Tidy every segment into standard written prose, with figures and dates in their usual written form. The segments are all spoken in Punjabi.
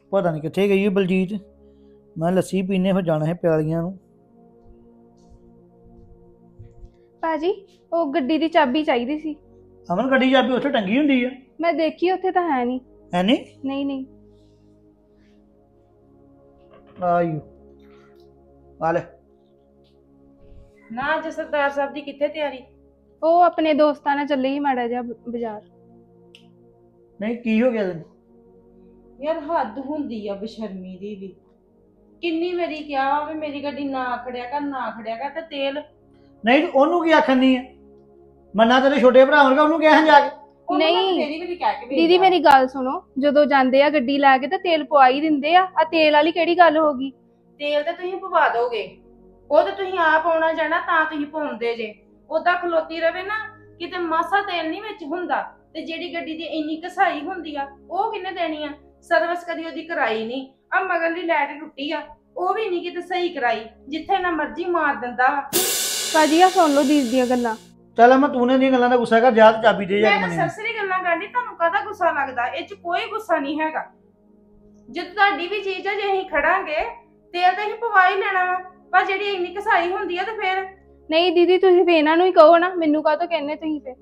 ਪਤਾ ਨਹੀਂ ਕਿੱਥੇ ਗਈ ਬਲਜੀਤ। ਮੈਂ ਲੱਸੀ ਪੀਣੇ ਫਿਰ ਜਾਣਾ ਹੈ ਪਿਆਲੀਆਂ ਨੂੰ। ਭਾਜੀ ਉਹ ਗੱਡੀ ਦੀ ਚਾਬੀ ਚਾਹੀਦੀ ਸੀ। ਅਮਨ ਗੱਡੀ ਚਾਬੀ ਉੱਥੇ ਟੰਗੀ ਹੁੰਦੀ ਆ। ਮੈਂ ਦੇਖੀ ਉੱਥੇ ਤਾਂ ਹੈ ਨਹੀਂ। ਹੈ ਨਹੀਂ? ਨਹੀਂ ਨਹੀਂ। ਆਇਓ ਆ ਲੈ। ਨਾ ਅੱਜ ਸਰਦਾਰ ਸਾਹਿਬ ਦੀ ਕਿੱਥੇ ਤਿਆਰੀ? ਉਹ ਆਪਣੇ ਦੋਸਤਾਂ ਨਾਲ ਚੱਲੇ ਹੀ ਮਾੜਾ ਜਿਹਾ ਬਾਜ਼ਾਰ। ਨਹੀਂ ਕੀ ਹੋ ਗਿਆ ਤੈਨੂੰ? ਯਾਰ ਹੱਦ ਹੁੰਦੀ ਆ ਬਸ਼ਰਮੀ ਦੀ ਵੀ। ਕਿੰਨੀ ਵਾਰੀ ਕਿਹਾ ਵੀ ਮੇਰੀ ਗੱਡੀ ਨਾ ਖੜਿਆ ਕਰ ਨਾ ਖੜਿਆ ਕਰ ਤੇ ਤੇਲ। ਨਹੀਂ ਉਹਨੂੰ ਕੀ ਆਖਣੀ ਹੈ? ਮੰਨਾ ਤੇਰੇ ਛੋਟੇ ਭਰਾ ਵਰਗਾ, ਉਹਨੂੰ ਕਹਿ ਜਾ ਕੇ। ਨਹੀਂ ਦੀਦੀ ਮੇਰੀ ਗੱਲ ਸੁਣੋ, ਜਦੋਂ ਜਾਂਦੇ ਆ ਗੱਡੀ ਲੈ ਕੇ ਤਾਂ ਤੇਲ ਪਵਾ ਹੀ ਦਿੰਦੇ ਆ ਤੇਲ ਵਾਲੀ ਕਿਹੜੀ ਗੱਲ ਹੋ ਗਈ? ਤੇਲ ਤਾਂ ਤੁਸੀਂ ਪਵਾ ਦੋਗੇ, ਉਹ ਤਾਂ ਤੁਸੀਂ ਆਪ ਆਉਣਾ ਜਾਣਾ ਤਾਂ ਤੁਸੀਂ ਪਾਉਂਦੇ ਜੇ। ਉਦਾਂ ਖਲੋਤੀ ਰਵੇ ਨਾ ਕਿਤੇ ਮਾਸਾ ਤੇਲ ਨਹੀਂ ਵਿੱਚ ਹੁੰਦਾ। ਤੇ ਜਿਹੜੀ ਗੱਡੀ ਦੀ ਇੰਨੀ ਘਸਾਈ ਹੁੰਦੀ ਆ ਉਹ ਕਿੰਨੇ ਦੇਣੀ ਆ? ਸਰਵਿਸ ਕਦੀ ਉਹਦੀ ਕਰਾਈ ਨਹੀਂ। ਆ ਮਗਰਲੀ ਲਾਈਟ ਟੁੱਟੀ ਆ ਉਹ ਵੀ ਨਹੀਂ ਕਿਤੇ ਸਹੀ ਕਰਾਈ, ਜਿੱਥੇ ਨਾ ਮਰਜ਼ੀ ਮਾਰ ਦਿੰਦਾ ਵਾ। ਭਾਜੀ ਆ ਸੁਣ ਲਓ ਦੀਦੀ ਦੀਆਂ ਗੱਲਾਂ। ਚੱਲ ਮੈਂ ਤੂੰ ਨੇ ਦੀਆਂ ਗੱਲਾਂ ਦਾ ਗੁੱਸਾ ਕਰ, ਜਾ ਤੇ ਚਾਬੀ ਦੇ ਜਾ ਮੈਂ ਸਰਸਰੀ ਗੱਲਾਂ ਕਰਨੀ, ਤੁਹਾਨੂੰ ਕਾਹਦਾ ਗੁੱਸਾ ਲੱਗਦਾ? ਇਹ ਚ ਕੋਈ ਗੁੱਸਾ ਨਹੀਂ ਹੈਗਾ। ਜਦ ਤੁਹਾਡੀ ਵੀ ਚੀਜ਼ ਆ, ਜੇ ਅਸੀਂ ਖੜਾਂਗੇ ਤੇਲ ਤਾਂ ਅਸੀਂ ਪਵਾ ਹੀ ਲੈਣਾ ਵਾ, ਪਰ ਜਿਹੜੀ ਇੰਨੀ ਘਸਾਈ ਹੁੰਦੀ ਆ ਤੇ ਫਿਰ। ਨਹੀਂ ਦੀਦੀ ਤੁਸੀਂ ਫੇ ਇਹਨਾਂ ਨੂੰ ਹੀ ਕਹੋ ਨਾ, ਮੈਨੂੰ ਕਾਹਤੋਂ ਕਹਿੰਦੇ ਤੁਸੀਂ ਫੇ?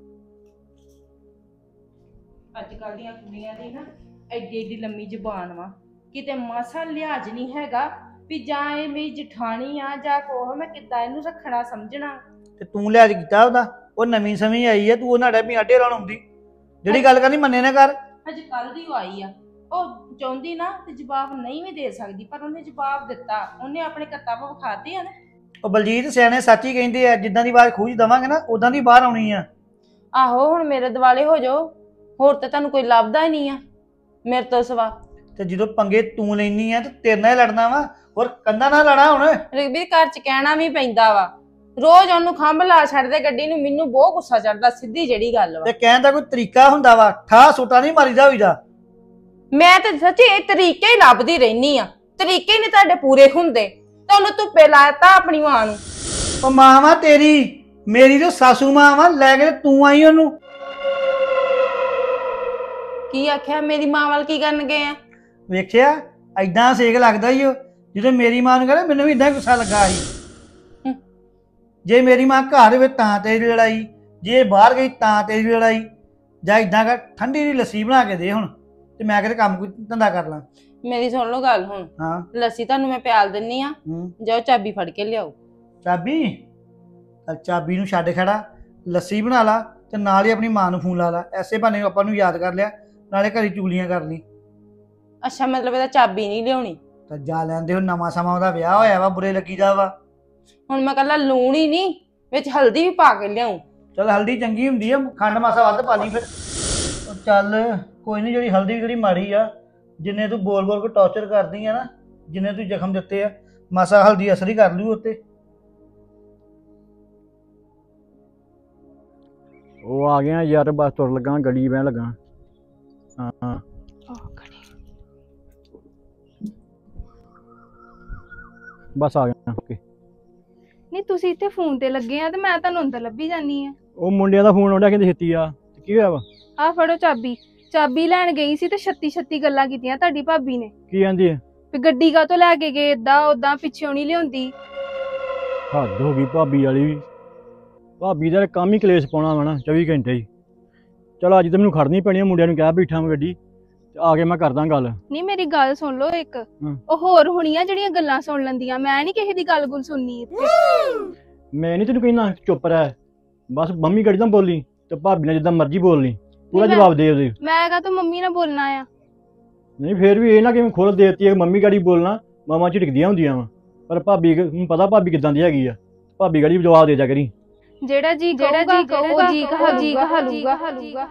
ਅੱਜ ਕੱਲ ਦੀਆਂ ਕੁੜੀਆਂ ਦੀ ਨਾ ਐਡੀ ਐਡੀ ਲੰਮੀ ਜ਼ੁਬਾਨ ਵਾ, ਕਿਤੇ ਮਾਸਾ ਲਿਹਾਜ਼ ਨਹੀਂ ਹੈਗਾ ਵੀ ਜਾਂ ਇਹ ਮੇਰੀ ਜਠਾਣੀ ਆ ਜਾਂ ਕੋਹ ਮੈਂ ਕਿੱਦਾਂ ਇਹਨੂੰ ਰੱਖਣਾ ਸਮਝਣਾ। ਤੇ ਤੂੰ ਲਿਆਜ ਕੀਤਾ ਉਹਦਾ? ਉਹ ਨਵੀਂ ਸਮਝ ਆਈ ਹੈ, ਤੂੰ ਉਹਨਾਂ ਡੇ ਵੀ ਆਟੇ ਲਾਉਣ ਆਉਂਦੀ। ਜਿਹੜੀ ਗੱਲ ਕਰਨੀ ਮੰਨੇ ਨਾ ਕਰ। ਅੱਜ ਕੱਲ ਦੀ ਉਹ ਆਈ ਆ, ਉਹ ਚਾਹੁੰਦੀ ਨਾ ਤੇ ਜਵਾਬ ਨਹੀਂ ਵੀ ਦੇ ਸਕਦੀ, ਪਰ ਉਹਨੇ ਜਵਾਬ ਦਿੱਤਾ। ਉਹਨੇ ਆਪਣੇ ਕਰਤੱਵ ਵਿਖਾਤੇ ਆ ਨਾ। ਉਹ ਬਲਜੀਤ ਸਿਆਣੇ ਸੱਚ ਹੀ ਕਹਿੰਦੇ ਆ, ਜਿੱਦਾਂ ਦੀ ਆਵਾਜ਼ ਖੂਜ ਦਵਾਂਗੇ ਨਾ ਉਦਾਂ ਦੀ ਬਾਹਰ ਆਉਣੀ ਆ। ਆਹੋ ਹੁਣ ਮੇਰੇ ਦਿਵਾਲੇ ਹੋ ਜਾਓ, ਹੋਰ ਤੇ ਤੁਹਾਨੂੰ ਕੋਈ ਲੱਭਦਾ ਹੀ ਨਹੀਂ ਆ ਮੇਰੇ ਤੋਂ ਸਿਵਾ। ਤੇ ਜਦੋਂ ਪੰਗੇ ਤੂੰ ਲੈਣੀ ਆ ਤੇ ਤੇਰੇ ਨਾਲ ਲੜਨਾ ਵਾ, ਹੋਰ ਕੰਧਾਂ ਨਾਲ ਲੜਾ ਹੁਣ। ਰਘਬੀਰ ਘਰ ਚ ਕਹਿਣਾ ਵੀ ਪੈਂਦਾ ਵਾ, ਰੋਜ਼ ਉਹਨੂੰ ਖੰਭ ਲਾ ਛੱਡਦੇ ਗੱਡੀ ਨੂੰ, ਮੈਨੂੰ ਬਹੁਤ ਗੁੱਸਾ ਚੜਦਾ। ਸਿੱਧੀ ਜਿਹੜੀ ਗੱਲ ਵਾ। ਤੇ ਕਹਿਣ ਦਾ ਕੋਈ ਤਰੀਕਾ ਹੁੰਦਾ ਵਾ, ਠਾ ਸੂਟਾ ਨਹੀਂ ਮਾਰੀਦਾ ਹੋਈਦਾ। ਮੈਂ ਤੇ ਸੱਚੀ ਇਹ ਤਰੀਕੇ ਹੀ ਲੱਭਦੀ ਰਹਿਨੀ ਆ, ਤਰੀਕੇ ਹੀ ਨਹੀਂ ਤੁਹਾਡੇ ਪੂਰੇ ਹੁੰਦੇ। ਤੁਹਾਨੂੰ ਧੁੱਪੇ ਲਾਤਾ ਆਪਣੀ ਮਾਂ ਨੂੰ। ਉਹ ਮਾਂ ਵਾ ਤੇਰੀ, ਮੇਰੀ ਤੇ ਸਾਸੂ ਮਾਂ ਵਾ, ਲੈ ਕੇ ਤੂੰ ਆਈ ਉਹਨੂੰ। ਕੀ ਆਖਿਆ? ਮੇਰੀ ਮਾਂ ਵੱਲ ਕੀ ਕਰਨ ਗਏ ਆ? ਵੇਖਿਆ ਐਦਾਂ ਸੇਕ ਲੱਗਦਾ ਈ। ਜਦੋਂ ਮੇਰੀ ਮਾਂ ਨੂੰ ਕਹਿੰਦਾ ਮੈਨੂੰ ਵੀ ਇਦਾਂ ਗੁੱਸਾ ਲੱਗਾ ਸੀ। ਜੇ ਮੇਰੀ ਮਾਂ ਘਰ ਹੋਵੇ ਤਾਂ ਤੇਰੀ ਲੜਾਈ, ਜੇ ਬਾਹਰ ਗਈ ਤਾਂ ਤੇਰੀ ਲੜਾਈ। ਜਾਂ ਇਦਾਂ ਕਰ ਠੰਡੀ ਦੀ ਲੱਸੀ ਬਣਾ ਕੇ ਦੇ ਹੁਣ, ਤੇ ਮੈਂ ਕਿਤੇ ਕੰਮ ਕੋਈ ਧੰਦਾ ਕਰ ਲਾਂ। ਮੇਰੀ ਸੁਣ ਲਓ ਗੱਲ ਹੁਣ। ਹਾਂ ਲੱਸੀ ਤੁਹਾਨੂੰ ਮੈਂ ਪਿਆਲ ਦਿੰਨੀ ਆ, ਜਾਓ ਚਾਬੀ ਫੜ ਕੇ ਲਿਆਓ। ਚਾਬੀ? ਚਾਬੀ ਨੂੰ ਛੱਡ ਖੜਾ, ਲੱਸੀ ਬਣਾ ਲਾ ਤੇ ਨਾਲ ਹੀ ਆਪਣੀ ਮਾਂ ਨੂੰ ਫੋਨ ਲਾ ਲਾ। ਐਸੇ ਬਹਾਨੇ ਆਪਾਂ ਨੂੰ ਯਾਦ ਕਰ ਲਿਆ, ਨਾਲੇ ਘਰੀ ਚੁਗਲੀਆਂ ਕਰ ਲਈ। ਅੱਛਾ ਮਤਲਬ ਇਹਦਾ ਚਾਬੀ ਨਹੀਂ ਲਿਆਉਣੀ? ਤਾਂ ਜਾ ਲੈਂਦੇ ਹੋ, ਨਵਾਂ ਸਮਾਂ ਉਹਦਾ ਵਿਆਹ ਹੋਇਆ ਵਾ, ਬੁਰੇ ਲੱਗੀਦਾ ਵਾ। ਹੁਣ ਮੈਂ ਕੱਲਾ ਲੂਣ ਹੀ ਨਹੀਂ, ਵਿੱਚ ਹਲਦੀ ਵੀ ਪਾ ਕੇ ਲਿਆਉਂ? ਚੱਲ ਹਲਦੀ ਚੰਗੀ ਹੁੰਦੀ ਆ, ਖੰਡ ਮਾਸਾ ਵੱਧ ਪਾ ਲਈ ਫਿਰ। ਚੱਲ ਕੋਈ ਨਹੀਂ, ਜਿਹੜੀ ਹਲਦੀ ਜਿਹੜੀ ਮਾੜੀ ਆ, ਜਿੰਨੇ ਤੂੰ ਬੋਲ ਬੋਲ ਕੇ ਟੌਰਚਰ ਕਰਦੀ ਆ ਨਾ, ਜਿੰਨੇ ਤੂੰ ਜ਼ਖਮ ਦਿੱਤੇ ਆ, ਮਾਸਾ ਹਲਦੀ ਅਸਰ ਹੀ ਕਰ ਲੂ ਉੱਤੇ। ਉਹ ਆ ਗਿਆ ਯਾਰ, ਬਸ ਤੁਰ ਲੱਗਾ, ਗੱਡੀ ਬਹਿਣ ਲੱਗਾ। ਹਾਂ ਬਸ ਆ ਗਿਆ। ਓਕੇ ਨਹੀਂ ਤੁਸੀਂ ਇੱਥੇ ਫੋਨ ਤੇ ਲੱਗੇ ਆ ਤੇ ਮੈਂ ਤੁਹਾਨੂੰ ਅੰਦਰ ਲੱਭੀ ਜਾਨੀ ਆ। ਉਹ ਮੁੰਡਿਆਂ ਦਾ ਫੋਨ ਆਉਂਦਾ, ਕਹਿੰਦੇ ਛੇਤੀ ਆ। ਕੀ ਹੋਇਆ ਵਾ? ਆ ਫੜੋ ਚਾਬੀ। ਚਾਬੀ ਲੈਣ ਗਈ ਸੀ ਤੇ 36 ਗੱਲਾਂ ਕੀਤੀਆਂ ਤੁਹਾਡੀ ਭਾਬੀ ਨੇ। ਕੀ ਕਹਿੰਦੀ ਹੈ? ਵੀ ਗੱਡੀ ਕਾਹਤੋਂ ਲੈ ਕੇ ਗਏ, ਏਦਾਂ ਉਦਾਂ ਪਿੱਛੋਂ ਨਹੀਂ ਲਿਆਉਂਦੀ। ਹੱਦ ਹੋ ਗਈ ਭਾਬੀ ਵਾਲੀ ਵੀ। ਭਾਬੀ ਦਾ ਕੰਮ ਹੀ ਕਲੇਸ਼ ਪਾਉਣਾ ਵਾ ਨਾ 24 ਘੰਟੇ ਹੀ। ਚਲੋ ਅੱਜ ਤਾਂ ਮੈਨੂੰ ਖੜਨੀ ਪੈਣੀ ਆ, ਮੁੰਡਿਆਂ ਨੂੰ ਕਹਿ ਬੈਠਾ ਮੈਂ ਗੱਡੀ ਤੇ ਆ ਕੇ ਮੈਂ ਕਰਦਾ ਗੱਲ। ਨਹੀਂ ਮੇਰੀ ਗੱਲ ਸੁਣ ਲਓ ਇੱਕ, ਉਹ ਹੋਰ ਹੋਣੀਆਂ ਜਿਹੜੀਆਂ ਗੱਲਾਂ ਸੁਣ ਲੈਂਦੀਆਂ, ਮੈਂ ਨਹੀਂ ਕਿਸੇ ਦੀ ਗੱਲ ਗੁੱਲ ਸੁਣਨੀ ਇੱਥੇ। ਮੈਂ ਨਹੀਂ ਤੈਨੂੰ ਕਹਿਣਾ ਚੁੱਪ ਰਹਿ, ਬਸ ਮੰਮੀ ਗੱਡੀ ਤਾਂ ਬੋਲੀ ਤੇ ਭਾਬੀ ਨੇ ਜਿੱਦਾਂ ਮਰਜ਼ੀ ਬੋਲਣੀ, ਪੂਰਾ ਜਵਾਬ ਦੇ ਉਹਦੇ। ਮੈਂ ਕਹਾਂ ਤੂੰ ਮੰਮੀ ਨਾਲ ਬੋਲਣਾ ਆ? ਨਹੀਂ ਫੇਰ ਵੀ ਇਹ ਨਾ ਕਿ ਖੁੱਲ ਦੇਤੀ ਹੈ, ਮੰਮੀ ਗਾੜੀ ਬੋਲਣਾ ਮਾਮਾ ਝਿੜਕਦੀਆਂ ਹੁੰਦੀਆਂ ਵਾ, ਪਰ ਭਾਬੀ ਨੂੰ ਪਤਾ ਭਾਬੀ ਕਿੱਦਾਂ ਦੀ ਹੈਗੀ ਆ। ਭਾਬੀ ਗਾੜੀ ਜਵਾਬ ਦੇ ਜਾ ਕਰੀ। ਜਿਹੜਾ ਜੀ ਕਹੂਗਾ ਜੀ ਕਹਾਲੂਗਾ।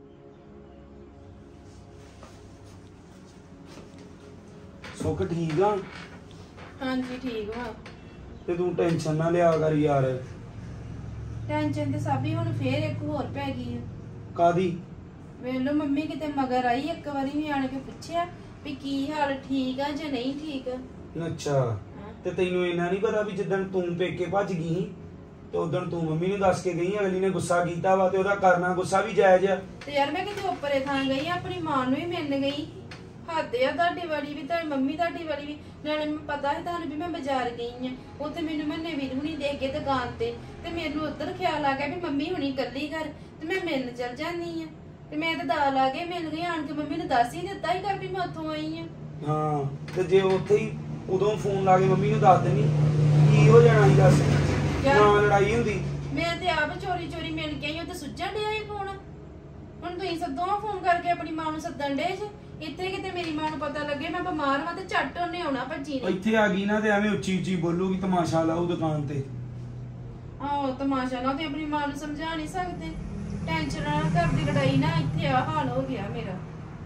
ਸੁੱਖ ਠੀਕ ਆ? ਹਾਂਜੀ ਠੀਕ ਵਾ। ਤੇ ਤੂੰ ਟੈਨਸ਼ਨ ਨਾ ਲਿਆ ਕਰ ਯਾਰ। ਟੈਨਸ਼ਨ ਤੇ ਸਾਬੀ ਹੁਣ ਫੇਰ ਇੱਕ ਹੋਰ ਪੈ ਗਈ ਆ। ਕਾਦੀ? ਵੇਲੋ ਮੰਮੀ ਕਿਤੇ ਮਗਰ ਆਈ, ਇੱਕ ਵਾਰੀ ਵੀ ਆਣ ਕੇ ਪੁੱਛਿਆ ਵੀ ਕੀ ਹਾਲ, ਠੀਕ ਆ ਜਾਂ ਨਹੀਂ ਠੀਕ। ਅੱਛਾ ਤੇ ਤੈਨੂੰ ਇੰਨਾ ਨਹੀਂ ਪਤਾ ਵੀ ਜਿੱਦਣ ਤੂੰ ਪੇਕੇ ਭੱਜ ਗਈ ਤੇ ਉਦੋਂ ਤੂੰ ਮੰਮੀ ਨੂੰ ਦੱਸ ਕੇ ਗਈ, ਅਗਲੀ ਨੇ ਗੁੱਸਾ ਕੀਤਾ ਵਾ ਤੇ ਉਹਦਾ ਕਰਨਾ ਗੁੱਸਾ ਵੀ ਜਾਇਜ਼ ਆ। ਤੇ ਯਾਰ ਮੈਂ ਕਿਤੇ ਉੱਪਰੇ ਥਾਂ ਗਈ, ਆਪਣੀ ਮਾਂ ਨੂੰ ਹੀ ਮਿਲਣ ਗਈ। ਹੱਦ ਆ ਤੁਹਾਡੀ ਵਾਲੀ ਵੀ ਤੇ ਮੰਮੀ ਤੁਹਾਡੀ ਵਾਲੀ ਵੀ। ਨਾਲੇ ਮੈਨੂੰ ਪਤਾ ਸੀ ਤੁਹਾਨੂੰ ਵੀ ਮੈਂ ਬਾਜ਼ਾਰ ਗਈ ਆ, ਉੱਥੇ ਮੈਨੂੰ ਮੰਨੇ ਵੀਰ ਹੁਣੀ ਦੇਖ ਕੇ ਦੁਕਾਨ ਤੇ ਮੈਨੂੰ ਉੱਧਰ ਖਿਆਲ ਆ ਗਿਆ ਵੀ ਮੰਮੀ ਹੁਣੀ ਇਕੱਲੀ ਘਰ ਤੇ ਮੈਂ ਮਿਲਣ ਚਲ ਜਾਂਦੀ ਆ। ਤੇ ਮੈਂ ਤਾਂ ਦਾਲ ਆ ਕੇ ਮਿਲ ਗਈ, ਆਣ ਕੇ ਮੰਮੀ ਨੂੰ ਦੱਸ ਹੀ ਦਿੱਤਾ ਹੀ ਕਰ ਵੀ ਮੈਂ ਉੱਥੋਂ ਆਈ ਆ। ਹਾਂ ਤੇ ਜੇ ਉੱਥੇ ਹੀ ਉਦੋਂ ਫੋਨ ਲਾ ਕੇ ਮੰਮੀ ਨੂੰ ਦੱਸ ਦੇਣੀ ਕੀ ਹੋ ਜਾਣਾ ਸੀ ਦੱਸ, ਨਾ ਲੜਾਈ ਹੁੰਦੀ। ਮੈਂ ਤੇ ਆਪ ਚੋਰੀ ਚੋਰੀ ਮਿਲ ਕੇ ਆਈ, ਉਹ ਤੇ ਸੁੱਜਣ ਡਿਆ ਹੀ ਫੋਨ। ਹੁਣ ਤੁਸੀਂ ਸਦੋਂ ਫੋਨ ਕਰਕੇ ਆਪਣੀ ਮਾਂ ਨੂੰ ਸੱਦਣ ਡੇ ਜੇ, ਇੱਥੇ ਕਿਤੇ ਮੇਰੀ ਮਾਂ ਨੂੰ ਪਤਾ ਲੱਗੇ ਮੈਂ ਬਿਮਾਰ ਵਾਂ ਤੇ ਝੱਟ ਉਹਨੇ ਆਉਣਾ ਭੱਜੀ ਨੇ। ਇੱਥੇ ਆ ਗਈ ਨਾ ਤੇ ਐਵੇਂ ਉੱਚੀ ਉੱਚੀ ਬੋਲੂਗੀ, ਤਮਾਸ਼ਾ ਲਾਊ ਦੁਕਾਨ ਤੇ। ਆਹੋ ਤਮਾਸ਼ਾ ਨਾ ਤੇ ਆਪਣੀ ਮਾਂ ਨੂੰ ਸਮਝਾ ਨਹੀਂ ਸਕਦੇ। ਟੈਨਸ਼ਨ ਨਾ, ਘਰ ਦੀ ਲੜਾਈ ਨਾ ਇੱਥੇ ਆ ਹਾਲ ਹੋ ਗਿਆ ਮੇਰਾ।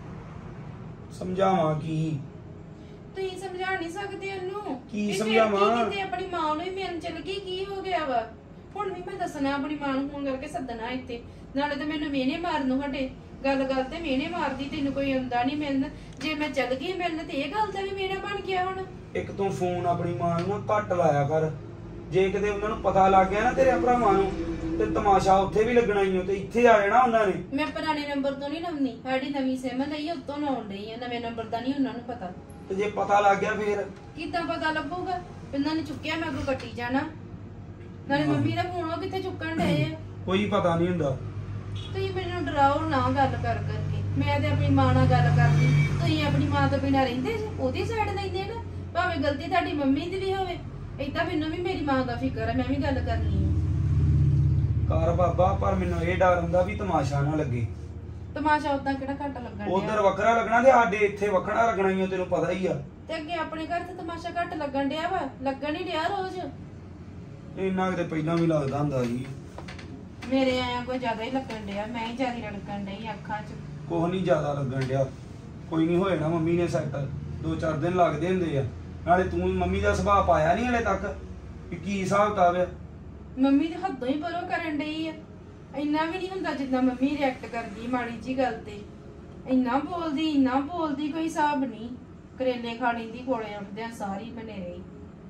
ਸਮਝਾਵਾਂ ਕੀ? ਤੁਸੀਂ ਸਮਝਾ ਨਹੀਂ ਸਕਦੇ ਉਹਨੂੰ। ਕੀ ਵੀ ਫਿਰ ਸਮਝਾਵਾਂ? ਕੀ ਕਿਤੇ ਆਪਣੀ ਮਾਂ ਨੂੰ ਹੀ ਮਿਲਣ ਚਲ ਗਈ, ਕੀ ਹੋ ਗਿਆ ਵਾ? ਹੁਣ ਵੀ ਮੈਂ ਦੱਸਣਾ ਆਪਣੀ ਮਾਂ ਨੂੰ ਫੋਨ ਕਰਕੇ ਸੱਦਣਾ ਇੱਥੇ। ਨਾਲੇ ਤੇ ਮੈਨੂੰ ਮਿਹਨੇ ਮਾਰਨ ਨੂੰ ਹਟੇ, ਗੱਲ ਗੱਲ ਤੇ ਮਿਹਨੇ ਮਾਰਦੀ ਤੈਨੂੰ ਕੋਈ ਆਉਂਦਾ ਨਹੀਂ ਮਿਲਣ। ਜੇ ਮੈਂ ਚੱਲ ਗਈ ਮਿਲਣ ਤੇ ਇਹ ਗੱਲ ਦਾ ਵੀ ਮਿਹਨਾ ਬਣ ਗਿਆ ਹੁਣ। ਇੱਕ ਤੂੰ ਫੋਨ ਆਪਣੀ ਮਾਂ ਨੂੰ ਨਾ ਘੱਟ ਲਾਇਆ ਕਰ। ਜੇ ਕਿਤੇ ਉਹਨਾਂ ਨੂੰ ਪਤਾ ਲੱਗ ਗਿਆ ਨਾ ਤੇਰੇ ਭਰਾਵਾਂ ਨੂੰ ਤੇ ਤਮਾਸ਼ਾ ਉੱਥੇ ਵੀ ਲੱਗਣਾ ਹੀ, ਤੇ ਇੱਥੇ ਆ ਜਾਣਾ ਉਹਨਾਂ ਨੇ। ਮੈਂ ਪੁਰਾਣੇ ਨੰਬਰ ਤੋਂ ਨਹੀਂ ਲਾਉਣੀ, ਸਾਡੀ ਨਵੀਂ ਸਿਮ ਲਈ ਉੱਤੋਂ ਲਾਉਣ ਡਈ ਆ। ਨਵੇਂ ਨੰਬਰ ਦਾ ਨਹੀਂ ਉਹਨਾਂ ਨੂੰ ਪਤਾ। ਤੇ ਜੇ ਪਤਾ ਲੱਗ ਗਿਆ ਫੇਰ ਕਿੱਦਾਂ ਪਤਾ ਲੱਗੂਗਾ? ਇਹਨਾਂ ਨੇ ਚੁੱਕਿਆ ਮੈਂ ਅੱਗੋਂ ਕੱਟੀ ਜਾਣਾ। ਨਾਲੇ ਮੰਮੀ ਦਾ ਫੋਨ ਉਹ ਕਿੱਥੇ ਚੁੱਕਣ ਡਏ ਆ? ਕੋਈ ਪਤਾ ਨਹੀਂ ਹੁੰਦਾ। ਤੁਸੀਂ ਮੈਨੂੰ ਡਰਾਓ ਨਾ ਗੱਲ ਕਰ ਕਰਕੇ। ਮੈਂ ਤੇ ਆਪਣੀ ਮਾਂ ਨਾਲ ਗੱਲ ਕਰਦੀ, ਤੁਸੀਂ ਆਪਣੀ ਮਾਂ ਤੋਂ ਬਿਨਾਂ ਰਹਿੰਦੇ ਜੇ? ਉਹਦੀ ਸਾਈਡ ਲੈਂਦੇ ਨਾ, ਭਾਵੇਂ ਗਲਤੀ ਤੁਹਾਡੀ ਮੰਮੀ ਦੀ ਵੀ ਹੋਵੇ। ਏਦਾਂ ਮੈਨੂੰ ਵੀ ਮੇਰੀ ਮਾਂ ਦਾ ਫਿਕਰ ਹੈ, ਮੈਂ ਵੀ ਗੱਲ ਕਰਨੀ ਹੈ। ਕਾਰ ਬਾਬਾ, ਪਰ ਮੈਨੂੰ ਇਹ ਡਰ ਹੁੰਦਾ ਵੀ ਤਮਾਸ਼ਾ ਨਾ ਲੱਗੇ। ਤਮਾਸ਼ਾ ਉਦਾਂ ਕਿਹੜਾ ਘੱਟ ਲੱਗਣ ਉਧਰ ਡਿਆ? ਵੱਖਰਾ ਲੱਗਣਾ ਤੇ ਸਾਡੇ ਇੱਥੇ ਵੱਖਰਾ ਲੱਗਣਾ ਹੀ, ਤੈਨੂੰ ਪਤਾ ਹੀ ਆ। ਤੇ ਅੱਗੇ ਆਪਣੇ ਘਰ ਤੇ ਤਮਾਸ਼ਾ ਘੱਟ ਲੱਗਣ ਡਿਆ ਵਾ, ਲੱਗਣ ਹੀ ਡਿਆ ਰੋਜ਼। ਇੰਨਾ ਕਿਤੇ ਪਹਿਲਾਂ ਵੀ ਲੱਗਦਾ ਹੁੰਦਾ ਸੀ। ਮੇਰੇ ਆਇਆ ਕੋਈ ਜ਼ਿਆਦਾ ਹੀ ਲੱਗਣ ਡਿਆ, ਮੈਂ ਹੀ ਜ਼ਿਆਦਾ ਲੱਗਣ ਡਈ ਅੱਖਾਂ 'ਚ। ਕੁਛ ਨਹੀਂ ਜ਼ਿਆਦਾ ਲੱਗਣ ਡਿਆ, ਕੋਈ ਨਹੀਂ ਹੋਏ ਨਾ ਮੰਮੀ ਨੇ ਸੈੱਟ। 2-4 ਦਿਨ ਲੱਗਦੇ ਹੁੰਦੇ ਆ। ਨਾਲੇ ਤੂੰ ਮੰਮੀ ਦਾ ਸੁਭਾਅ ਪਾਇਆ ਨਹੀਂ ਹਲੇ ਤੱਕ ਕਿ ਕੀ ਹਿਸਾਬ ਕਿਤਾਬ ਆ। ਮੰਮੀ ਤੇ ਹੱਦੋਂ ਹੀ ਪਰੋਂ ਕਰਨ ਡਈ ਆ। ਇੰਨਾ ਵੀ ਨਹੀਂ ਹੁੰਦਾ ਜਿੱਦਾਂ ਮੰਮੀ ਰਿਐਕਟ ਕਰਦੀ ਮਾੜੀ ਜੀ ਗੱਲ ਤੇ। ਇੰਨਾ ਬੋਲਦੀ ਕੋਈ ਹਿਸਾਬ ਨਹੀਂ। ਕਰੇਲੇ ਖਾ ਲੈਂਦੀ ਕੋਲੇ ਉੱਠਦਿਆਂ ਸਾਰੀ ਬਣੇ ਰਹੀ।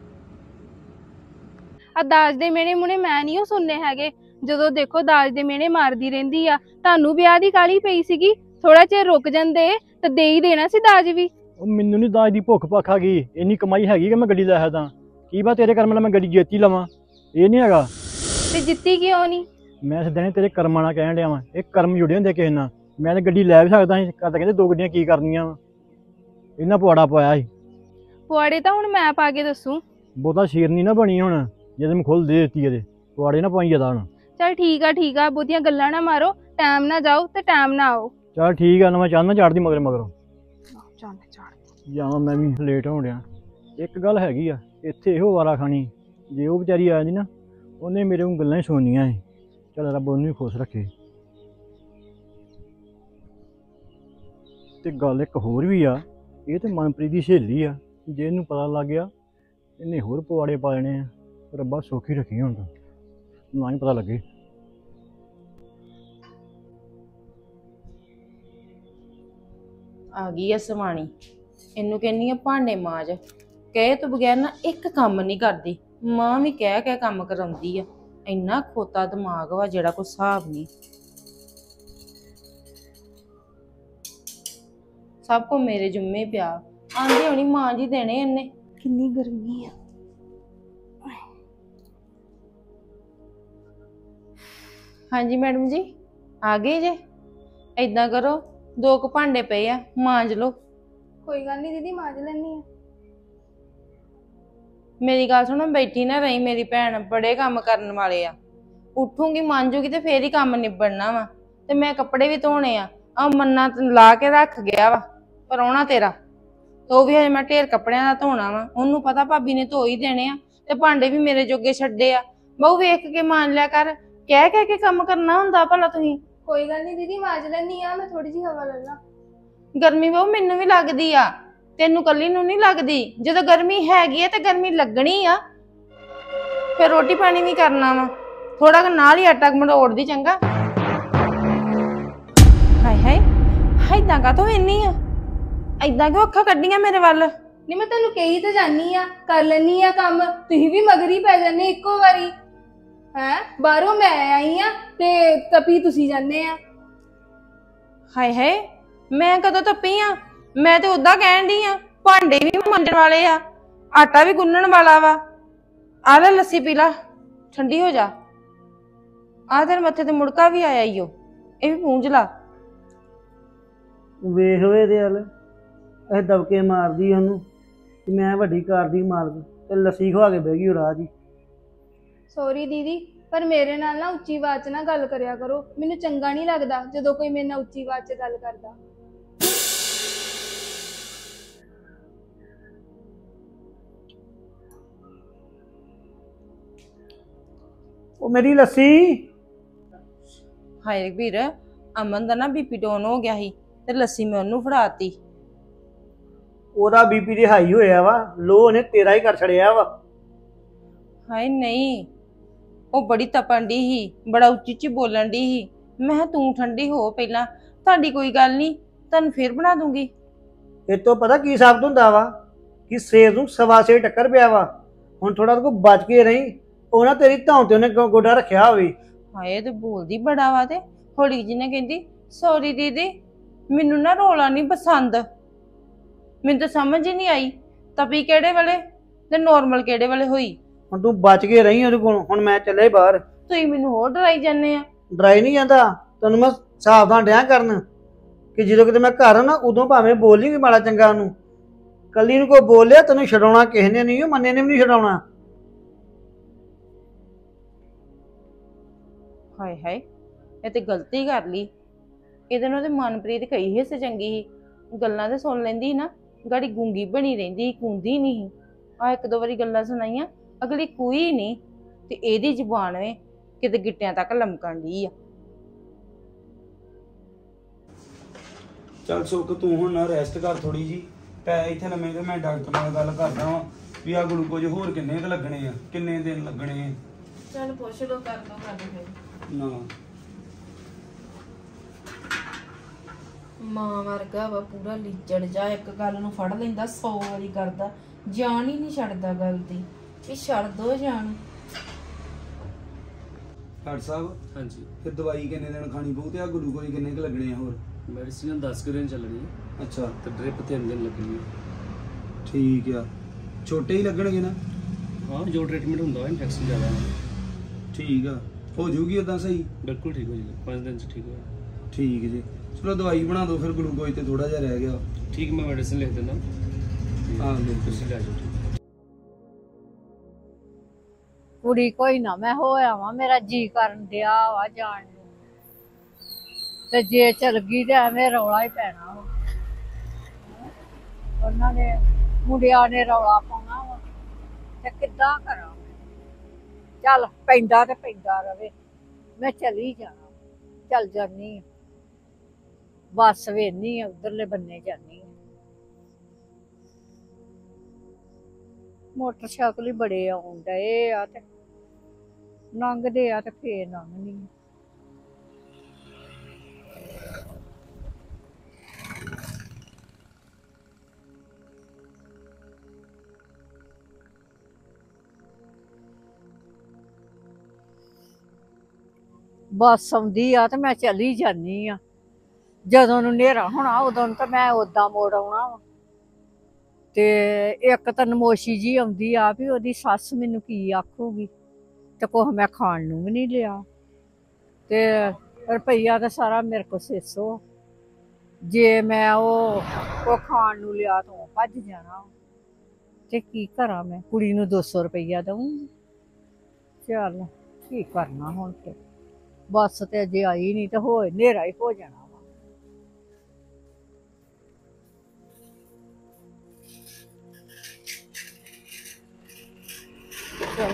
ਆ ਦਾਜ ਦੇ ਮਿਹਣੇ ਮੁਹਣੇ ਮੈਂ ਨਹੀਂ ਉਹ ਸੁਣਨੇ ਹੈਗੇ। ਜਦੋਂ ਦੇਖੋ ਦਾਜ ਦੇ ਮਿਹਣੇ ਮਾਰਦੀ ਰਹਿੰਦੀ ਆ। ਤੁਹਾਨੂੰ ਵਿਆਹ ਦੀ ਕਾਹਲੀ ਪਈ ਸੀਗੀ, ਥੋੜਾ ਚਿਰ ਰੁਕ ਜਾਂਦੇ ਤਾਂ ਦੇ ਹੀ ਦੇਣਾ ਸੀ ਦਾਜ ਵੀ। ਉਹ ਮੈਨੂੰ ਨਹੀਂ ਦਾਜ ਦੀ ਭੁੱਖ ਭੱਖ ਆ ਗਈ। ਇੰਨੀ ਕਮਾਈ ਹੈਗੀ ਕਿ ਮੈਂ ਗੱਡੀ ਲੈ ਸਕਦਾ। ਕੀ ਬਾਤ ਤੇਰੇ ਕਰਮ ਨਾਲ ਮੈਂ ਗੱਡੀ ਜੇਤੀ ਲਵਾਂ, ਇਹ ਨਹੀਂ ਹੈਗਾ। ਤੇ ਜਿੱਤੀ ਕਿਉਂ ਨਹੀਂ? ਮੈਂ ਸਦਨੇ ਤੇਰੇ ਕਰਮਾਂ ਨਾਲ ਕਹਿਣ ਡਿਆ ਵਾਂ, ਇਹ ਕਰਮ ਜੁੜੇ ਹੁੰਦੇ ਕਿਸੇ ਨਾਲ। ਮੈਂ ਤਾਂ ਗੱਡੀ ਲੈ ਵੀ ਸਕਦਾ ਸੀ, ਘਰ ਤਾਂ ਕਹਿੰਦੇ 2 ਗੱਡੀਆਂ ਕੀ ਕਰਨੀਆਂ ਵਾ। ਇਹਨਾਂ ਪੁਆੜਾ ਪਾਇਆ ਸੀ। ਪੁਆੜੇ ਤਾਂ ਹੁਣ ਮੈਂ ਪਾ ਕੇ ਦੱਸੂ। ਬਹੁਤਾ ਸ਼ੇਰਨੀ ਨਾ ਬਣੀ ਹੁਣ, ਜਦੋਂ ਮੈਂ ਖੁੱਲ ਦੇ ਦਿੱਤੀ ਇਹਦੇ ਪੁਆੜੇ ਨਾ ਪਾਈ ਜਿਆਦਾ ਹੁਣ। ਚਲ ਠੀਕ ਆ, ਬਹੁਤੀਆਂ ਗੱਲਾਂ ਨਾ ਮਾਰੋ। ਟਾਈਮ ਨਾ ਜਾਓ ਤੇ ਟਾਈਮ ਨਾ ਆਓ। ਚਲ ਠੀਕ ਆ ਨਾ, ਮੈਂ ਚਾਹਨਾ ਝਾੜਦੀ ਮਗਰੋਂ ਜਾਵਾਂ, ਮੈਂ ਵੀ ਲੇਟ ਹੋਣ ਡਿਆ। ਇੱਕ ਗੱਲ ਹੈਗੀ ਆ, ਇੱਥੇ ਇਹੋ ਵਾਰਾ ਖਾਣੀ। ਜੇ ਉਹ ਵਿਚਾਰੀ ਆ ਜਾਂਦੀ ਨਾ, ਉਹਨੇ ਮੇਰੇ ਨੂੰ ਗੱਲਾਂ ਹੀ ਸੁਣਨੀਆਂ ਸੀ। ਚੱਲ ਰੱਬ ਉਹਨੂੰ ਵੀ ਖੁਸ਼ ਰੱਖੇ। ਤੇ ਗੱਲ ਇੱਕ ਹੋਰ ਵੀ ਆ, ਇਹ ਤੇ ਮਨਪ੍ਰੀਤ ਦੀ ਸਹੇਲੀ ਆ। ਜੇ ਇਹਨੂੰ ਪਤਾ ਲੱਗ ਗਿਆ ਇਹਨੇ ਹੋਰ ਪਵਾੜੇ ਪਾ ਦੇਣੇ ਆ। ਰੱਬਾ ਸੌਖੀ ਰੱਖੀ ਹੁਣ ਤਾਂ, ਨਾ ਹੀ ਪਤਾ ਲੱਗੇ। ਆ ਗਈ ਆ ਸਵਾਣੀ। ਇਹਨੂੰ ਕਹਿੰਨੀ ਆ ਭਾਂਡੇ ਮਾਂਜ। ਕਹੇ ਤੋਂ ਬਗੈਰ ਨਾ ਇੱਕ ਕੰਮ ਨਹੀਂ ਕਰਦੀ। ਮਾਂ ਵੀ ਕਹਿ ਕੇ ਕੰਮ ਕਰਾਉਂਦੀ ਆ। ਇੰਨਾ ਖੋਤਾ ਦਿਮਾਗ ਵਾ ਜਿਹੜਾ ਕੋਈ ਹਿਸਾਬ ਨਹੀਂ। ਸਭ ਕੋ ਮੇਰੇ ਜੁੰਮੇ ਪਿਆ। ਆਂਦੀ ਹੋਣੀ ਮਾਂ ਜੀ ਦੇਣੇ ਇਹਨੇ। ਕਿੰਨੀ ਗਰਮੀ ਆ। ਹਾਂਜੀ ਮੈਡਮ ਜੀ ਆ ਗਏ ਜੇ। ਏਦਾਂ ਕਰੋ 2 ਕੁ ਭਾਂਡੇ ਪਏ ਆ, ਮਾਂਜ ਲਓ। ਕੋਈ ਗੱਲ ਨਹੀਂ ਦੀਦੀ, ਮਾਂਜ ਲੈਣੀ ਆ। ਮੇਰੀ ਗੱਲ ਸੁਣੋ, ਬੈਠੀ ਨਾ ਰਹੀ ਮੇਰੀ ਭੈਣ, ਬੜੇ ਕੰਮ ਕਰਨ ਵਾਲੇ ਆ। ਉੱਠੂਗੀ ਮਾਂਜੂਗੀ ਤੇ ਫੇਰ ਹੀ ਕੰਮ ਨਿਬੜਨਾ ਵਾ। ਤੇ ਮੈਂ ਕੱਪੜੇ ਵੀ ਧੋਣੇ ਆ ਮੰਨਾ ਲਾ ਕੇ ਰੱਖ ਗਿਆ ਵਾ ਪਰਾਉਣਾ ਤੇਰਾ। ਉਹ ਵੀ ਹਜੇ ਮੈਂ ਢੇਰ ਕੱਪੜਿਆਂ ਦਾ ਧੋਣਾ ਵਾ। ਉਹਨੂੰ ਪਤਾ ਭਾਬੀ ਨੇ ਧੋ ਹੀ ਦੇਣੇ ਆ ਤੇ ਭਾਂਡੇ ਵੀ ਮੇਰੇ ਜੋਗੇ ਛੱਡੇ ਆ। ਬਹੁ ਵੇਖ ਕੇ ਮਾਂਜ ਲਿਆ ਕਰ। ਕਹਿ ਕੇ ਕੰਮ ਕਰਨਾ ਹੁੰਦਾ ਭਲਾ ਤੁਸੀਂ। ਕੋਈ ਗੱਲ ਨਹੀਂ ਦੀਦੀ, ਮਾਂਜ ਲੈਣੀ ਆ। ਮੈਂ ਥੋੜੀ ਜਿਹੀ ਹਵਾ ਲੈ ਲਾਂ। ਗਰਮੀ ਬਹੁ ਮੈਨੂੰ ਵੀ ਲੱਗਦੀ ਆ, ਤੈਨੂੰ ਕੱਲੀ ਨੂੰ ਨਹੀਂ ਲੱਗਦੀ। ਜਦੋਂ ਗਰਮੀ ਹੈਗੀ ਆ ਤੇ ਗਰਮੀ ਲੱਗਣੀ ਆ। ਫਿਰ ਰੋਟੀ ਪਾਣੀ ਵੀ ਕਰਨਾ ਵਾ। ਥੋੜਾ ਕੁ ਨਾਲ ਹੀ ਆਟਾ ਮੜੋੜਦੀ ਚੰਗਾ। ਹਾਏ ਹਾਏ ਏਦਾਂ ਕਾਹਤੋਂ ਇੰਨੀ ਆ? ਏਦਾਂ ਕਿਉਂ ਅੱਖਾਂ ਕੱਢੀਆਂ ਮੇਰੇ ਵੱਲ? ਨਹੀਂ ਮੈਂ ਤੁਹਾਨੂੰ ਕਹੀ ਤਾਂ ਜਾਨੀ ਆ, ਕਰ ਲੈਣੀ ਆ ਕੰਮ। ਤੁਸੀਂ ਵੀ ਮਗਰੀ ਪੈ ਜਾਂਦੇ ਇੱਕੋ ਵਾਰੀ। ਹੈ ਬਾਹਰੋਂ ਮੈਂ ਆਈ ਆ ਤੇ ਤਪੀ ਤੁਸੀਂ ਜਾਂਦੇ ਆ। ਹਾਏ ਹਾਏ ਮੈਂ ਕਦੋਂ ਤੱਪੀ ਆ? ਮੈਂ ਤੇ ਉਦਾਂ ਕਹਿਣ ਡਈ ਆ, ਭਾਂਡੇ ਵੀ ਮਾਂਜਣ ਵਾਲੇ ਆ, ਆਟਾ ਵੀ ਗੁੰਨਣ ਵਾਲਾ ਵਾ। ਆ ਲੈ ਲੱਸੀ ਪੀ ਲਾ, ਠੰਡੀ ਹੋ ਜਾ। ਆ ਤੇਰੇ ਮੱਥੇ ਤੇ ਮੁੜਕਾ ਵੀ ਆਇਆ ਈਓ, ਇਹ ਵੀ ਪੂੰਝ ਲਾ। ਵੇਖ ਵੇ ਇਹਦੇ ਵੱਲ, ਇਹ ਦਬਕੇ ਮਾਰਦੀ ਉਹਨੂੰ ਕਿ ਮੈਂ ਵੱਡੀ ਕਾਰ ਦੀ ਮਾਲਕ, ਤੇ ਲੱਸੀ ਖਵਾ ਕੇ ਬਹਿ ਗਈ ਉਹ ਰਾਹ ਜੀ। ਸੌਰੀ ਦੀਦੀ, ਪਰ ਮੇਰੇ ਨਾਲ ਨਾ ਉੱਚੀ ਆਵਾਜ਼ 'ਚ ਨਾ ਗੱਲ ਕਰਿਆ ਕਰੋ। ਮੈਨੂੰ ਚੰਗਾ ਨਹੀਂ ਲੱਗਦਾ ਜਦੋਂ ਕੋਈ ਮੇਰੇ ਨਾਲ ਉੱਚੀ ਆਵਾਜ਼ 'ਚ ਗੱਲ ਕਰਦਾ। ਉਹ ਮੇਰੀ ਲੱਸੀ। ਹਾਏ ਵੀਰ, ਅਮਨ ਦਾ ਨਾ ਬੀਪੀ ਡਾਊਨ ਹੋ ਗਿਆ ਸੀ ਤੇ ਲੱਸੀ ਮੈਂ ਉਹਨੂੰ ਫੜਾਤੀ। ਉਹਦਾ ਬੀਪੀ ਤੇ ਹਾਈ ਹੋਇਆ ਵਾ, ਲੋ ਉਹਨੇ ਤੇਰਾ ਹੀ ਕਰ ਛੜਿਆ ਵਾ। ਹਾਏ ਨਹੀਂ, ਉਹ ਬੜੀ ਤਪਣ ਦੀ ਸੀ, ਬੜਾ ਉੱਚੀ ਉੱਚੀ ਬੋਲਣ ਦੀ ਸੀ। ਮੈਂ ਕਿਹਾ ਤੂੰ ਠੰਡੀ ਹੋ ਪਹਿਲਾਂ, ਤੁਹਾਡੀ ਕੋਈ ਗੱਲ ਨਹੀਂ, ਤੁਹਾਨੂੰ ਫੇਰ ਬਣਾ ਦੂੰਗੀ। ਇਹ ਤੋਂ ਪਤਾ ਕੀ ਸਾਬਤ ਹੁੰਦਾ ਵਾ ਕਿ ਸੇਰ ਨੂੰ ਸਵਾ ਸੇ ਟੱਕਰ ਪਿਆ ਵਾ। ਹੁਣ ਥੋੜਾ ਤੂੰ ਬਚ ਕੇ ਰਹੀ, ਉਹ ਨਾ ਤੇਰੀ ਧੌਣ ਤੇ ਉਹਨੇ ਗੋਡਾ ਰੱਖਿਆ ਹੋਵੇ। ਹਾਏ ਤੇ ਬੋਲਦੀ ਬੜਾ ਵਾ। ਤੇ ਹੌਲੀ ਜੀ ਨੇ ਕਹਿੰਦੀ ਸੌਰੀ ਦੀਦੀ, ਮੈਨੂੰ ਨਾ ਰੋਲਾ ਨਹੀਂ ਪਸੰਦ। ਮੈਨੂੰ ਤਾਂ ਸਮਝ ਹੀ ਨਹੀਂ ਆਈ ਤਪੀ ਕਿਹੜੇ ਵੇਲੇ ਤੇ ਨੋਰਮਲ ਕਿਹੜੇ ਵੇਲੇ ਹੋਈ। ਹੁਣ ਤੂੰ ਬਚ ਕੇ ਰਹੀ ਉਹਦੇ ਕੋਲ। ਹੁਣ ਮੈਂ ਚੱਲੇ ਬਾਹਰ। ਤੁਸੀਂ ਮੈਨੂੰ ਹੋਰ ਡਰਾਈ ਜਾਂਦੇ ਆ। ਡਰਾਈ ਨਹੀਂ ਜਾਂਦਾ, ਤੈਨੂੰ ਮੈਂ ਸਾਵਧਾਨ ਡਿਆ ਕਰਨ ਕਿ ਜਦੋਂ ਕਿਤੇ ਮੈਂ ਘਰ ਨਾ ਉਦੋਂ ਭਾਵੇਂ ਬੋਲੀ ਵੀ ਮਾੜਾ ਚੰਗਾ ਉਹਨੂੰ। ਕੱਲੀ ਨੂੰ ਕੋਈ ਬੋਲਿਆ ਤੈਨੂੰ ਛਡਾਉਣਾ ਕਿਸੇ ਨੇ ਨਹੀਂ, ਮੰਨੇ ਨੇ ਵੀ ਨਹੀਂ ਛਡਾਉਣਾ। ਹਾਏ ਹਾਏ, ਇਹ ਤੇ ਗਲਤੀ ਕਰ ਲਈ। ਇਹਦੇ ਨਾਲ ਤੇ ਮਨਪ੍ਰੀਤ ਕਈ ਹਿੱਸੇ ਚੰਗੀ ਸੀ, ਗੱਲਾਂ ਤੇ ਸੁਣ ਲੈਂਦੀ ਨਾ, ਗਾੜੀ ਗੂੰਗੀ ਬਣੀ ਰਹਿੰਦੀ, ਕੂੰਦੀ ਨਹੀਂ। ਆ ਇੱਕ ਦੋ ਵਾਰੀ ਗੱਲਾਂ ਸੁਣਾਈਆਂ, ਅਗਲੀ ਕੋਈ ਨਹੀਂ, ਤੇ ਇਹਦੀ ਜ਼ੁਬਾਨ ਵੇ ਕਿਤੇ ਗਿੱਟਿਆਂ ਤੱਕ ਲਮਕਣ ਡਈ ਆ। ਚੱਲ ਸੁੱਖ, ਤੂੰ ਹੁਣ ਨਾ ਰੈਸਟ ਕਰ ਥੋੜੀ ਜੀ, ਪੈ ਇੱਥੇ ਲੰਮੇ ਤੇ ਮੈਂ ਡਾਕਟਰ ਨਾਲ ਗੱਲ ਕਰਦਾ ਵਾਂ ਵੀ ਆ ਗਲੂਕੋਜ਼ ਹੋਰ ਕਿੰਨੇ ਕੁ ਲੱਗਣੇ ਆ, ਕਿੰਨੇ ਦਿਨ ਲੱਗਣੇ ਆ। ਚੱਲ ਪੁੱਛ ਲੋ, ਕਰ ਲੋ ਗੱਲ ਫਿਰ। ਨਾ ਮਾਂ ਵਰਗਾ ਵਾ, ਪੂਰਾ ਲੀਚੜ ਜਾ, ਇੱਕ ਗੱਲ ਨੂੰ ਫੜ ਲੈਂਦਾ 100 ਵਾਰੀ ਕਰਦਾ, ਜਾਨ ਹੀ ਨਹੀਂ ਛੱਡਦਾ ਗੱਲ ਦੀ ਵੀ ਛੱਡ ਦੋ ਜਾਨ। ਡਾਕਟਰ ਸਾਹਿਬ, ਹਾਂਜੀ ਫਿਰ ਦਵਾਈ ਕਿੰਨੇ ਦਿਨ ਖਾਣੀ ਪਊ ਤੇ ਆ ਗਲੂਕੋਜ਼ ਕਿੰਨੇ ਕੁ ਲੱਗਣੇ ਆ ਹੋਰ? ਮੈਡੀਸਿਨ 10 ਕੁ ਦਿਨ ਚੱਲਣੀ ਹੈ ਅੱਛਾ, ਤੇ ਡ੍ਰਿਪ 3 ਦਿਨ ਲੱਗਣੀ ਹੈ। ਠੀਕ ਆ। ਛੋਟੇ ਹੀ ਲੱਗਣਗੇ ਨਾ? ਹਾਂ, ਜੋ ਟ੍ਰੀਟਮੈਂਟ ਹੁੰਦਾ ਹੈ, ਇਨਫੈਕਸ਼ਨ ਜ਼ਿਆਦਾ ਹੈ। ਠੀਕ ਆ, ਹੋ ਜੂਗੀ ਉਦਾਂ ਸਹੀ? ਬਿਲਕੁਲ ਠੀਕ ਹੋ ਜਾਏਗਾ, 5 ਦਿਨ 'ਚ ਠੀਕ ਹੋ ਜਾਏਗਾ। ਠੀਕ ਜੀ, ਚਲੋ ਦਵਾਈ ਬਣਾ ਦਿਓ ਫਿਰ, ਗਲੂਕੋਜ਼ ਤੇ ਥੋੜਾ ਜਿਹਾ ਰਹਿ ਗਿਆ। ਠੀਕ, ਮੈਂ ਮੈਡੀਸਿਨ ਲਿਖ ਦਿੰਦਾ। ਹਾਂ ਬਿਲਕੁਲ। ਤੁਸੀਂ ਲੈ ਜਾਓ। ਕੁੜੀ ਕੋਈ ਨਾ ਮੈਂ ਹੋਇਆ ਵਾਂ, ਮੇਰਾ ਜੀ ਕਰਨ ਡਿਆ ਵਾ ਜਾਣ ਨੂੰ, ਤੇ ਜੇ ਚਲ ਗਈ ਤੇ ਐਵੇਂ ਰੌਲਾ ਹੀ ਪੈਣਾ ਵਾ। ਉਹਨਾਂ ਨੇ ਮੁੰਡਿਆਂ ਨੇ ਰੌਲਾ ਪਾਉਣਾ ਵਾ, ਤੇ ਕਿੱਦਾਂ ਕਰਾਂ ਮੈਂ? ਚੱਲ ਪੈਂਦਾ ਤੇ ਪੈਂਦਾ ਰਵੇ, ਮੈਂ ਚਲੀ ਜਾਣਾ। ਚੱਲ ਜਾਨੀ ਆ, ਬੱਸ ਵੇਖਨੀ ਆ, ਉਧਰਲੇ ਬੰਨੇ ਜਾਨੀ ਆ। ਮੋਟਰਸਾਈਕਲ ਹੀ ਬੜੇ ਆਉਣ ਡਏ ਆ, ਤੇ ਲੰਘਦੇ ਆ ਤੇ ਫੇਰ ਲੰਘਨੀ। ਬੱਸ ਆਉਂਦੀ ਆ ਤੇ ਮੈਂ ਚਲੀ ਜਾਨੀ ਆ। ਜਦੋਂ ਨੂੰ ਹਨੇਰਾ ਹੋਣਾ ਉਦੋਂ ਨੂੰ ਤਾਂ ਮੈਂ ਓਦਾਂ ਮੋੜ ਆਉਣਾ ਵਾ। ਤੇ ਇੱਕ ਤਾਂ ਨਮੋਸ਼ੀ ਜੀ ਆਉਂਦੀ ਆ ਵੀ ਉਹਦੀ ਸੱਸ ਮੈਨੂੰ ਕੀ ਆਖੂਗੀ, ਤੇ ਕੁਛ ਮੈਂ ਖਾਣ ਨੂੰ ਵੀ ਨਹੀਂ ਲਿਆ, ਤੇ ਰੁਪਈਆ ਤਾਂ ਸਾਰਾ ਮੇਰੇ ਕੋਲ 600। ਜੇ ਮੈਂ ਉਹ ਖਾਣ ਨੂੰ ਲਿਆ ਤਾਂ ਭੱਜ ਜਾਣਾ, ਤੇ ਕੀ ਕਰਾਂ ਮੈਂ? ਕੁੜੀ ਨੂੰ 200 ਰੁਪਈਆ ਦਊਂਗੀ। ਚੱਲ ਕੀ ਕਰਨਾ ਹੁਣ, ਤੇ ਬੱਸ ਤੇ ਅਜੇ ਆਈ ਨਹੀਂ, ਤੇ ਹੋਏ ਹਨੇਰਾ ਹੀ ਹੋ ਜਾਣਾ ਵਾ। ਚੱਲ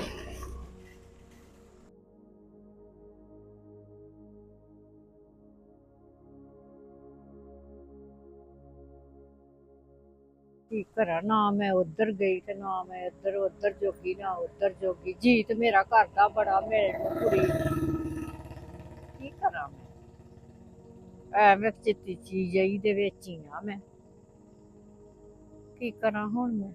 ਕੀ ਕਰਾਂ, ਨਾ ਮੈਂ ਉੱਧਰ ਗਈ ਤੇ ਨਾ ਮੈਂ ਉੱਧਰ ਜੋਗੀ, ਨਾ ਉੱਧਰ ਜੋਗੀ। ਜੀ ਤੇ ਮੇਰਾ ਘਰ ਦਾ ਬੜਾ ਮਿਲਣ ਨੂੰ ਕੁੜੀ ਨੂੰ, ਕੀ ਕਰਾਂ ਮੈਂ? ਐਵੇਂ ਚਿੱਤੀ ਚੀਜ਼ ਆਈ ਦੇ ਵਿੱਚ ਹੀ ਆ ਮੈਂ, ਕੀ ਕਰਾਂ ਹੁਣ ਮੈਂ?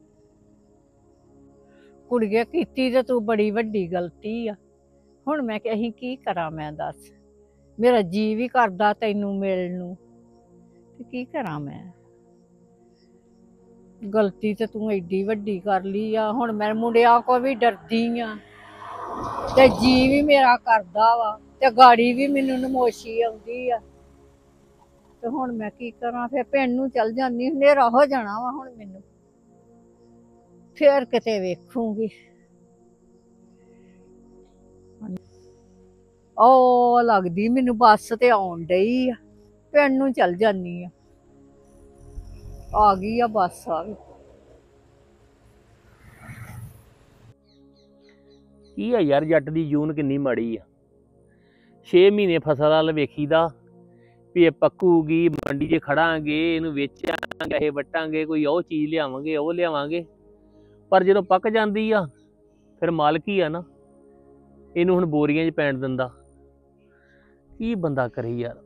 ਕੁੜੀਏ ਕੀਤੀ ਤੇ ਤੂੰ ਬੜੀ ਵੱਡੀ ਗਲਤੀ ਆ, ਹੁਣ ਮੈਂ ਅਸੀਂ ਕੀ ਕਰਾਂ ਮੈਂ ਦੱਸ? ਮੇਰਾ ਜੀ ਵੀ ਕਰਦਾ ਤੈਨੂੰ ਮਿਲਣ ਨੂੰ, ਤੇ ਕੀ ਕਰਾਂ ਮੈਂ? ਗਲਤੀ ਤੇ ਤੂੰ ਐਡੀ ਵੱਡੀ ਕਰ ਲਈ ਆ। ਹੁਣ ਮੈਂ ਮੁੰਡਿਆਂ ਕੋ ਵੀ ਡਰਦੀ ਆ ਤੇ ਜੀ ਵੀ ਮੇਰਾ ਕਰਦਾ ਵਾ ਤੇ ਗਾੜੀ ਵੀ ਮੈਨੂੰ ਨਮੋਸ਼ੀ ਆਉਂਦੀ ਆ। ਤੇ ਹੁਣ ਮੈਂ ਕੀ ਕਰਾਂ? ਫਿਰ ਪਿੰਡ ਨੂੰ ਚਲ ਜਾਂਦੀ, ਹਨੇਰਾ ਹੋ ਜਾਣਾ ਵਾ ਹੁਣ ਮੈਨੂੰ। ਫੇਰ ਕਿਤੇ ਵੇਖੂੰਗੀ। ਉਹ ਲੱਗਦੀ ਮੈਨੂੰ ਬੱਸ ਤੇ ਆਉਣ ਡਈ ਆ। ਪਿੰਡ ਨੂੰ ਚਲ ਜਾਂਦੀ ਆ ਗਈ ਆ ਬੱਸ ਆ ਗਈ। ਕੀ ਆ ਯਾਰ, ਜੱਟ ਦੀ ਜੂਨ ਕਿੰਨੀ ਮਾੜੀ ਆ। 6 ਮਹੀਨੇ ਫਸਲ ਵੱਲ ਵੇਖੀਦਾ ਵੀ ਇਹ ਪੱਕੂਗੀ, ਮੰਡੀ 'ਚ ਖੜਾਂਗੇ, ਇਹਨੂੰ ਵੇਚਾਂਗੇ, ਇਹ ਵੱਟਾਂਗੇ, ਕੋਈ ਉਹ ਚੀਜ਼ ਲਿਆਵਾਂਗੇ, ਉਹ ਲਿਆਵਾਂਗੇ। ਪਰ ਜਦੋਂ ਪੱਕ ਜਾਂਦੀ ਆ ਫਿਰ ਮਾਲਕ ਹੀ ਆ ਨਾ, ਇਹਨੂੰ ਹੁਣ ਬੋਰੀਆਂ 'ਚ ਪੈਣ ਦਿੰਦਾ। ਕੀ ਬੰਦਾ ਕਰੇ ਯਾਰ।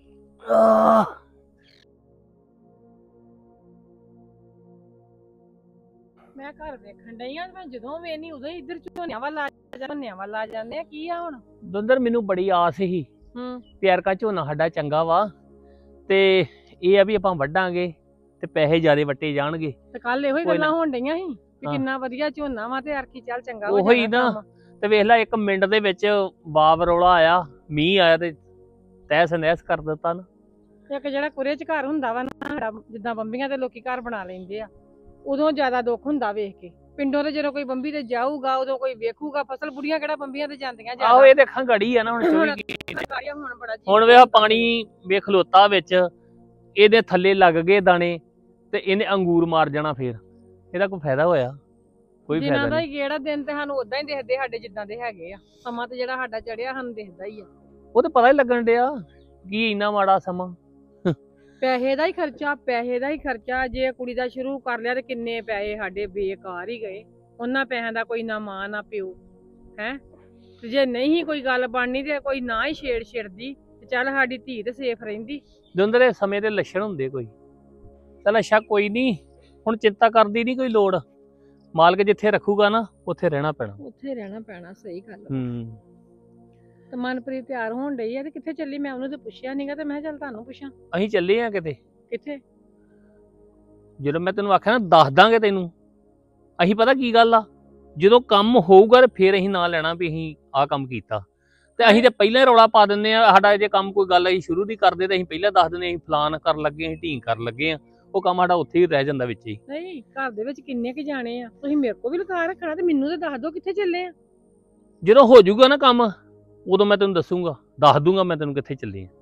ਮੈਂ ਘਰ ਵੇਖਣ ਡਈ ਆ, ਮੈਂ ਜਦੋਂ ਵੇਖਨੀ ਉਦੋਂ ਹੀ ਇੱਧਰ ਝੋਨਿਆਂ ਵੱਲ ਆ ਜਾਂਦੇ ਆ। ਕੀ ਆ ਹੁਣ? ਦੁੰਦਰ ਮੈਨੂੰ ਬੜੀ ਆਸ ਸੀ ਪਿਆਰ ਕਾ ਝੋਨਾ ਸਾਡਾ ਚੰਗਾ ਵਾ, ਤੇ ਇਹ ਆ ਵੀ ਆਪਾਂ ਵੱਢਾਂਗੇ ਤੇ ਪੈਸੇ ਜ਼ਿਆਦੇ ਵੱਟੇ ਜਾਣਗੇ। ਤੇ ਕੱਲ ਇਹੋ ਹੀ ਕੋਈ ਨਾ। ਗੱਲਾਂ ਹੋਣ ਡਈਆਂ ਸੀ ਕਿ ਹਾਂ। ਕਿੰਨਾ ਵਧੀਆ ਝੋਨਾ ਵਾ ਤੇ ਅਰਕੀ ਚੱਲ ਚੰਗਾ ਹੋ ਉਹੀ ਜਾਣਾ ਨਾ। ਕੰਮ। ਤੇ ਵੇਖ ਲੈ, 1 ਮਿੰਟ ਦੇ ਵਿੱਚ ਬਾਬ ਰੌਲਾ ਆਇਆ, ਮੀਂਹ ਆਇਆ ਤੇ ਤਹਿਸ ਨਹਿਸ ਕਰ ਦਿੱਤਾ ਨਾ। ਇੱਕ ਜਿਹੜਾ ਕੁਰੇ ਚ ਘਰ ਹੁੰਦਾ ਵਾ ਨਾ ਸਾਡਾ, ਜਿੱਦਾਂ ਬੰਬੀਆਂ ਤੇ ਲੋਕੀ ਘਰ ਬਣਾ ਲੈਂਦੇ ਆ, ਉਦੋਂ ਜ਼ਿਆਦਾ ਦੁੱਖ ਹੁੰਦਾ ਵੇਖ ਕੇ। ਪਿੰਡੋਂ ਤੇ ਜਦੋਂ ਕੋਈ ਬੰਬੀ ਤੇ ਜਾਊਗਾ ਉਦੋਂ ਕੋਈ ਵੇਖੂਗਾ ਫਸਲ। ਬੁੜੀਆਂ ਕਿਹੜਾ ਬੰਬੀਆਂ ਤੇ ਜਾਂਦੀਆਂ ਆਹੋ, ਜ਼ਿਆਦਾ। ਇਹ ਦੇਖਾਂ ਗੜੀ ਆ ਨਾ ਹੁਣ 24 ਹੁਣ ਬੜਾ ਜੀ ਹੁਣ ਵੇਖ ਪਾਣੀ ਵੇਖ ਖਲੋਤਾ ਵਿੱਚ, ਇਹਦੇ ਥੱਲੇ ਲੱਗ ਗਏ ਦਾਣੇ ਤੇ ਇਹਨੇ ਅੰਗੂਰ ਮਾਰ ਜਾਣਾ। ਫੇਰ ਇਹਦਾ ਕੋਈ ਫਾਇਦਾ ਹੋਇਆ? ਕੋਈ ਜਿਨ੍ਹਾਂ ਫਾਇਦਾ ਦਾ ਨਹੀਂ। ਹੀ ਕਿਹੜਾ ਦਿਨ ਤੇ ਸਾਨੂੰ ਉਦਾਂ ਹੀ ਦਿਖਦੇ ਸਾਡੇ ਜਿੱਦਾਂ ਦੇ ਹੈਗੇ ਆ। ਸਮਾਂ ਤੇ ਜਿਹੜਾ ਸਾਡਾ ਚੜਿਆ ਸਾਨੂੰ ਦਿਖਦਾ ਹੀ ਆ। ਉਹ ਤਾਂ ਪਤਾ ਹੀ ਲੱਗਣ ਡਿਆ ਕੀ ਇੰਨਾ ਮਾੜਾ ਸਮਾਂ। ਪੈਸੇ ਦਾ ਹੀ ਖਰਚਾ, ਪੈਸੇ ਦਾ ਹੀ ਖਰਚਾ। ਜੇ ਕੁੜੀ ਦਾ ਸ਼ੁਰੂ ਕਰ ਲਿਆ ਤੇ ਕਿੰਨੇ ਪੈਸੇ ਸਾਡੇ ਬੇਕਾਰ ਹੀ ਗਏ। ਉਹਨਾਂ ਪੈਸਿਆਂ ਦਾ ਕੋਈ ਨਾ ਮਾਂ ਨਾ ਪਿਓ ਹੈ। ਤੇ ਜੇ ਨਹੀਂ ਕੋਈ ਗੱਲ ਬਣਨੀ ਤੇ ਕੋਈ ਨਾ ਹੀ ਛੇੜਦੀ ਤੇ ਚੱਲ ਸਾਡੀ ਧੀ ਤੇ ਸੇਫ ਰਹਿੰਦੀ। ਦੁੰਦਰੇ ਸਮੇਂ ਦੇ ਲੱਛਣ ਹੁੰਦੇ ਕੋਈ। ਚੱਲ ਅੱਛਾ, ਕੋਈ ਨਹੀਂ, ਹੁਣ ਚਿੰਤਾ ਕਰਦੀ ਨਹੀਂ ਕੋਈ ਲੋੜ। ਮਾਲਕ ਜਿੱਥੇ ਰੱਖੂਗਾ ਨਾ ਉੱਥੇ ਰਹਿਣਾ ਪੈਣਾ। ਉੱਥੇ ਰਹਿਣਾ ਪੈਣਾ, ਸਹੀ ਗੱਲ। ਹੂੰ। ਤੇ ਮਨਪ੍ਰੀਤ ਤਿਆਰ ਹੋਣ ਡਈ ਆ ਤੇ ਕਿੱਥੇ ਚੱਲੀ? ਮੈਂ ਉਹਨੂੰ ਤੇ ਪੁੱਛਿਆ ਨਹੀਂਗਾ ਤੇ ਮੈਂ ਕਿਹਾ ਚੱਲ ਤੁਹਾਨੂੰ ਪੁੱਛਾਂ। ਅਸੀਂ ਚੱਲੇ ਆ ਕਿਤੇ। ਕਿੱਥੇ? ਜਦੋਂ ਮੈਂ ਤੈਨੂੰ ਆਖਿਆ ਨਾ ਦੱਸ ਦਾਂਗੇ ਤੈਨੂੰ। ਅਸੀਂ ਪਤਾ ਕੀ ਗੱਲ ਆ, ਜਦੋਂ ਕੰਮ ਹੋਊਗਾ ਤੇ ਫੇਰ ਅਸੀਂ ਨਾਂ ਲੈਣਾ ਵੀ ਅਸੀਂ ਆਹ ਕੰਮ ਕੀਤਾ। ਤੇ ਅਸੀਂ ਤੇ ਪਹਿਲਾਂ ਹੀ ਰੌਲਾ ਪਾ ਦਿੰਦੇ ਆ। ਸਾਡਾ ਜੇ ਕੰਮ ਕੋਈ ਗੱਲ ਅਸੀਂ ਸ਼ੁਰੂ ਦੀ ਕਰਦੇ ਤੇ ਅਸੀਂ ਪਹਿਲਾਂ ਦੱਸ ਦਿੰਦੇ ਅਸੀਂ ਫਲਾਨ ਕਰਨ ਲੱਗੇ, ਅਸੀਂ ਢੀਂਗ ਕਰਨ ਲੱਗੇ ਆ। ਉਹ ਕੰਮ ਸਾਡਾ ਉੱਥੇ ਹੀ ਰਹਿ ਜਾਂਦਾ ਵਿੱਚ ਹੀ। ਨਹੀਂ, ਘਰ ਦੇ ਵਿੱਚ ਕਿੰਨੇ ਕੁ ਜਾਣੇ ਆ? ਤੁਸੀਂ ਮੇਰੇ ਕੋਲ ਵੀ ਲਗਾ ਰੱਖਣਾ ਤੇ ਮੈਨੂੰ ਤੇ ਦੱਸ ਦਿਓ ਕਿੱਥੇ ਚੱਲੇ ਆ। ਜਦੋਂ ਹੋ ਜਾਊਗਾ ਨਾ ਕੰਮ ਉਦੋਂ ਮੈਂ ਤੈਨੂੰ ਦੱਸੂਗਾ, ਦੱਸ ਦੂੰਗਾ ਮੈਂ ਤੈਨੂੰ ਕਿੱਥੇ ਚੱਲੇ ਆ।